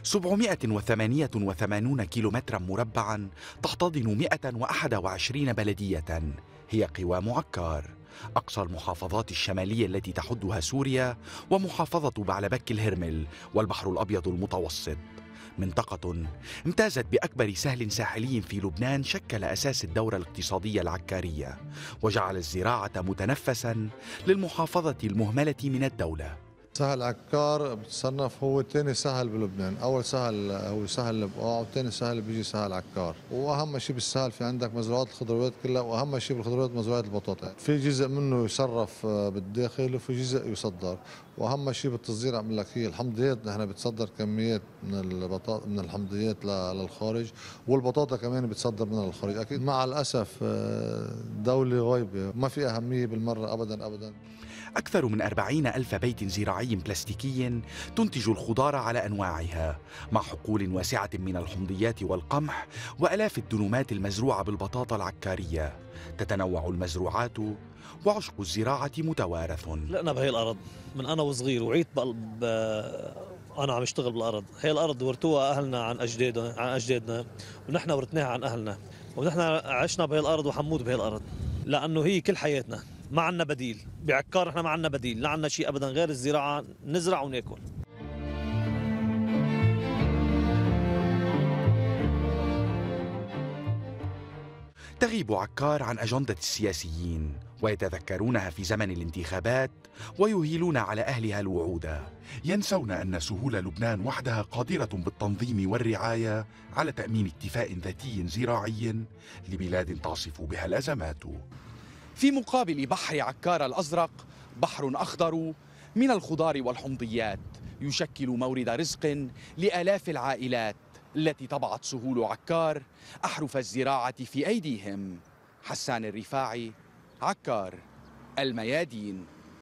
788 كيلومترا مربعا تحتضن 121 بلدية، هي قوام عكار، أقصى المحافظات الشمالية التي تحدها سوريا ومحافظة بعلبك الهرمل والبحر الأبيض المتوسط. منطقة امتازت بأكبر سهل ساحلي في لبنان، شكل أساس الدورة الاقتصادية العكارية وجعل الزراعة متنفسا للمحافظة المهملة من الدولة. سهل عكار بتصنف هو ثاني سهل بلبنان، اول سهل هو سهل البقاع وثاني سهل بيجي سهل عكار، واهم شيء بالسهل في عندك مزروعات الخضروات كلها، واهم شيء بالخضروات مزروعات البطاطا، في جزء منه يصرف بالداخل وفي جزء يصدر، واهم شيء بالتصدير عم لك هي الحمضيات، نحن بتصدر كميات من البطاطا من الحمضيات للخارج، والبطاطا كمان بتصدر منها للخارج، اكيد مع الاسف دولة غايبة ما في اهمية بالمرة ابدا ابدا. أكثر من 40 ألف بيت زراعي بلاستيكي تنتج الخضار على أنواعها، مع حقول واسعة من الحمضيات والقمح وألاف الدنومات المزروعة بالبطاطا العكارية. تتنوع المزروعات وعشق الزراعة متوارث. لقنا بهي الأرض من أنا وصغير وعيت أنا عم اشتغل بالأرض، هي الأرض ورثوها أهلنا عن أجدادنا ونحن ورثناها عن أهلنا، ونحن عشنا بهي الأرض وحنموت بهي الأرض، لأنه هي كل حياتنا، ما عنا بديل. بعكار احنا ما عنا بديل، لا عنا شيء ابدا غير الزراعه، نزرع وناكل. تغيب عكار عن أجندة السياسيين ويتذكرونها في زمن الانتخابات ويهيلون على أهلها الوعود، ينسون أن سهول لبنان وحدها قادرة بالتنظيم والرعاية على تأمين اكتفاء ذاتي زراعي لبلاد تعصف بها الأزمات. في مقابل بحر عكار الأزرق بحر أخضر من الخضار والحمضيات يشكل مورد رزق لآلاف العائلات التي طبعت سهول عكار أحرف الزراعة في أيديهم. حسان الرفاعي، عكار، الميادين.